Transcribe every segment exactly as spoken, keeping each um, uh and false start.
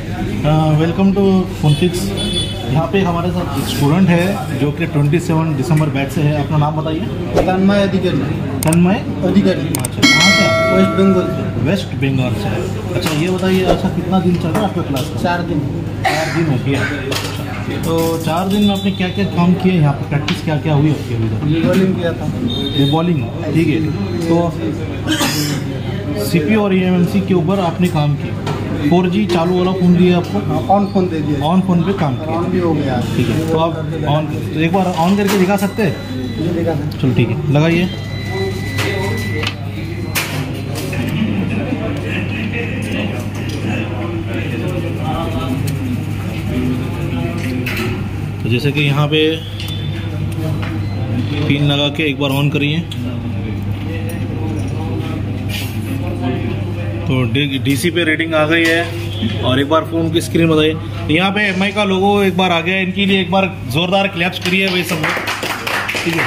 Welcome to फोनफिक्स। यहाँ पे हमारे साथ एक स्टूडेंट है जो कि सत्ताईस दिसंबर बैच से है। अपना नाम बताइए। तन्मय अधिकारी। तन्मय अधिकारी। अच्छा, कहाँ से? वेस्ट बंगाल से। वेस्ट बंगाल से। अच्छा, ये बताइए, अच्छा कितना दिन चल रहा है आपका क्लास का? चार दिन। चार दिन हो गया। तो चार दिन में आपने क्या क्या काम किए? यहाँ पर प्रैक्टिस क्या क्या हुई आपकी अभी तक? बॉलिंग किया था। ये बॉलिंग, ठीक है। तो सीपीयू और ईएमएमसी के ऊपर आपने काम किया। फोर जी चालू वाला फ़ोन दिया आपको? ऑन फोन दे दिया। ऑन फोन पे काम किया। ऑन भी हो गया। ठीक है, तो आप ऑन तो एक बार ऑन करके दिखा सकते हैं? दिखा सकते। चलो ठीक है, लगाइए। तो जैसे कि यहाँ पे पिन लगा के एक बार ऑन करिए तो डीसी पे रीडिंग आ गई है। और एक बार फ़ोन की स्क्रीन बताइए। यहाँ पे एमआई का लोगो एक बार आ गया है। इनके लिए एक बार ज़ोरदार क्लैप्स करिए भाई सब लोग, ठीक है।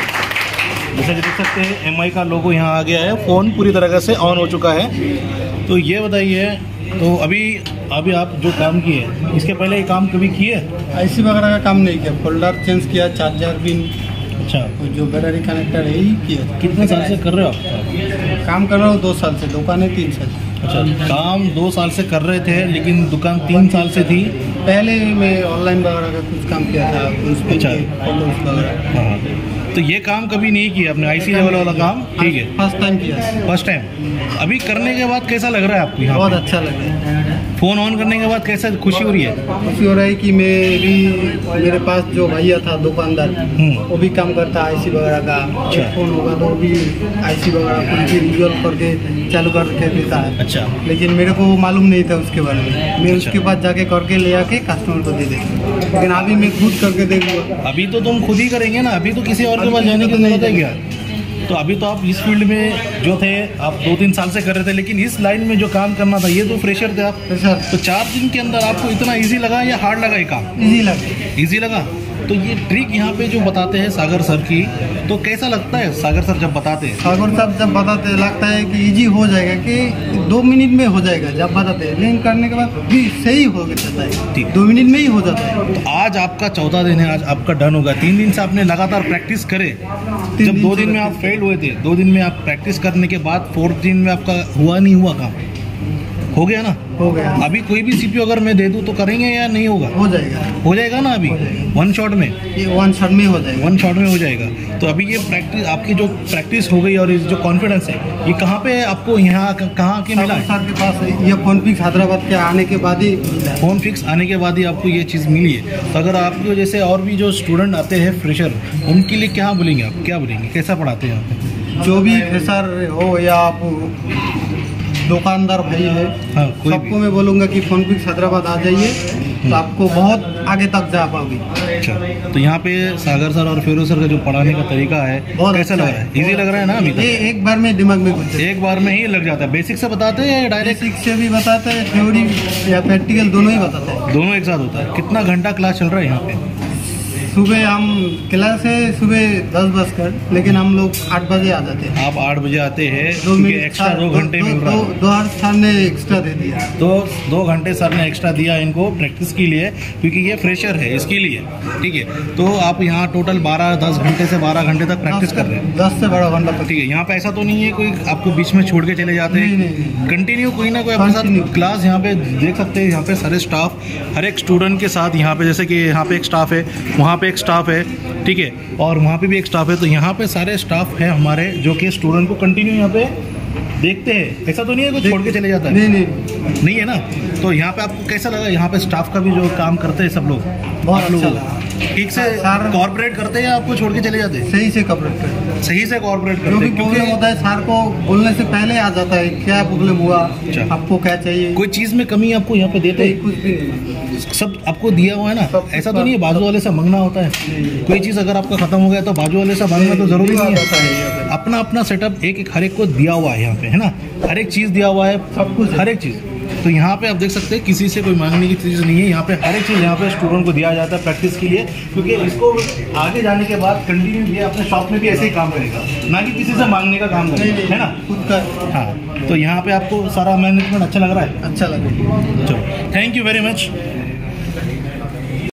जैसे कि देख सकते हैं एमआई का लोगो यहाँ आ गया है। फ़ोन पूरी तरह से ऑन हो चुका है। तो ये बताइए, तो अभी अभी आप जो काम किए, इसके पहले ये काम कभी किए? आईसी वगैरह का काम नहीं किया। फोल्डर चेंज किया, चार्जर पिन, अच्छा, जो बैटरी कनेक्टर है यही किया। कितने साल से कर रहे हो आप काम कर रहा हूँ दो साल से। दुकान है तीन साल। अच्छा, काम दो साल से कर रहे थे लेकिन दुकान तीन साल से थी। पहले मैं ऑनलाइन वगैरह का कुछ काम किया था। अच्छा, फोटोज वगैरह। हाँ, तो ये काम कभी नहीं किया आपने, आईसी लेवल वाला काम? ठीक है, फर्स्ट टाइम किया। First time. अभी करने के बाद कैसा लग रहा है आपको? यहाँ बहुत पे अच्छा लग रहा है। फ़ोन ऑन करने के बाद कैसा खुशी हो रही है? खुशी हो रहा है कि मैं भी, मेरे पास जो भैया था दुकानदार, वो भी काम करता है आईसी वगैरह का। अच्छा। फोन होगा तो वो भी आईसी वगैरह उनकी रिजॉल्व करके चालू करके देता है। अच्छा, लेकिन मेरे को मालूम नहीं था उसके बारे में। मैं अच्छा। उसके पास जाके करके ले आके कस्टमर को दे देता। लेकिन अभी मैं खुद करके देखूँगा। अभी तो तुम खुद ही करेंगे ना, अभी तो किसी और के पास जाने की जरूरत है क्या? तो अभी तो आप इस फील्ड में जो थे, आप दो तीन साल से कर रहे थे, लेकिन इस लाइन में जो काम करना था ये तो फ्रेशर थे आप। फ्रेशर। तो चार दिन के अंदर आपको इतना इजी लगा या हार्ड लगा ये काम? इजी लगे। इजी लगा। तो ये ट्रिक यहाँ पे जो बताते हैं सागर सर की, तो कैसा लगता है सागर सर जब बताते हैं? सागर साहब जब बताते हैं लगता है कि इजी हो जाएगा, कि दो मिनट में हो जाएगा जब बताते हैं। लेकिन करने के बाद भी सही हो जाता है। ठीक। दो मिनट में ही हो जाता है। तो आज आपका चौथा दिन है, आज आपका डन होगा। तीन दिन से आपने लगातार प्रैक्टिस करे। जब दो दिन में आप फेल हुए थे, दो दिन में आप प्रैक्टिस करने के बाद फोर्थ दिन में आपका हुआ नहीं हुआ काम? हो गया ना? हो गया। अभी कोई भी सीपीयू अगर मैं दे दूं तो करेंगे या नहीं होगा? हो जाएगा। हो जाएगा ना? अभी वन शॉट में, ये वन शॉट में हो जाएगा। वन शॉट में हो जाएगा। तो अभी ये प्रैक्टिस, आपकी जो प्रैक्टिस हो गई और ये जो कॉन्फिडेंस है, ये कहाँ पे आपको, यहाँ कहाँ आके मिला है? सर के पास ये फोनफिक्स हैदराबाद के आने के बाद ही मिला है। फोनफिक्स आने के बाद ही आपको ये चीज़ मिली है। तो अगर आपको जैसे और भी जो स्टूडेंट आते हैं फ्रेशर, उनके लिए क्या बोलेंगे आप? क्या बोलेंगे, कैसा पढ़ाते हैं आप? जो भी फ्रेशर हो या आप दुकानदार भाई है, हाँ, कोई सबको भी। मैं बोलूँगा कि फोनफिक्स हैदराबाद आ जाइए, तो आपको बहुत आगे तक जा पाओगे। अच्छा, तो यहाँ पे सागर सर और फेरोज सर का जो पढ़ाने का तरीका है, बहुत कैसा अच्छा लग रहा है? इजी लग रहा है ना? अभी ये तक एक बार में दिमाग में घुस जाए। एक बार में ही लग जाता है। बेसिक से बताते हैं या डायरेक्ट? बेसिक से भी बताते हैं, थ्योरी या प्रैक्टिकल दोनों ही बताते हैं। दोनों एक साथ होता है। कितना घंटा क्लास चल रहा है यहाँ पे? सुबह हम क्लास है सुबह दस बज कर, लेकिन हम लोग आठ बजे आ जाते हैं। आप आठ बजे आते हैं, दो क्योंकि मिनट एक्स्ट्रा दो घंटे मिल रहा है। दो हज़ार सर ने एक्स्ट्रा दे दिया। तो दो घंटे सर ने एक्स्ट्रा दिया इनको प्रैक्टिस के लिए, क्योंकि ये फ्रेशर है इसके लिए, ठीक है। तो आप यहाँ टोटल बारह दस घंटे से बारह घंटे तक प्रैक्टिस कर रहे हैं? दस से बारह घंटा तक। ठीक है। यहाँ पे ऐसा तो नहीं है कोई आपको बीच में छोड़ के चले जाते नहीं, हैं? नहीं। कंटिन्यू कोई ना कोई अपने साथ क्लास यहाँ पे देख सकते हैं। यहाँ पे सारे स्टाफ, हर एक स्टूडेंट के साथ, यहाँ पे जैसे कि यहाँ पे एक स्टाफ है, वहाँ पे एक स्टाफ है, ठीक है, और वहाँ पे भी एक स्टाफ है। तो यहाँ पे सारे स्टाफ हैं हमारे जो कि स्टूडेंट को कंटिन्यू यहाँ पे देखते हैं। ऐसा तो नहीं है कोई छोड़ के चले जाता है? नहीं नहीं नहीं है ना? तो यहाँ पे आपको कैसा लगा? यहाँ पे स्टाफ का भी जो काम करते हैं सब लोग, बहुत आप लोग अच्छा लगा। ठीक से सर कॉर्पोरेट करते हैं या आपको छोड़ के चले जाते हैं? सही से कपड़े पहने। सही से कॉर्पोरेट जो करते भी हैं, प्रॉब्लम क्योंकि होता है सर को बोलने से पहले आ जाता है, क्या प्रॉब्लम हुआ, अच्छा। आपको क्या चाहिए। कोई चीज़ में कमी आपको यहाँ पे देते नहीं, हैं? कुछ भी नहीं। सब आपको दिया हुआ है ना? सब ऐसा तो नहीं है बाजू वाले से मांगना होता है? कोई चीज़ अगर आपका खत्म हो गया तो बाजू वाले से मांगना तो जरूरी नहीं है। अपना अपना सेटअप एक एक हर एक को दिया हुआ है यहाँ पे, है ना? हर एक चीज़ दिया हुआ है, सब कुछ, हर एक चीज़। तो यहाँ पे आप देख सकते हैं किसी से कोई मांगने की चीज़ नहीं है। यहाँ पे हर एक चीज़ यहाँ पे स्टूडेंट को दिया जाता है प्रैक्टिस के लिए, क्योंकि इसको आगे जाने के बाद कंटिन्यू ये अपने शॉप में भी ऐसे ही काम करेगा, ना कि किसी से मांगने का काम करेगा, है ना, खुद का। हाँ, तो यहाँ पे आपको सारा मैनेजमेंट अच्छा लग रहा है? अच्छा लगा। चलो, थैंक यू वेरी मच।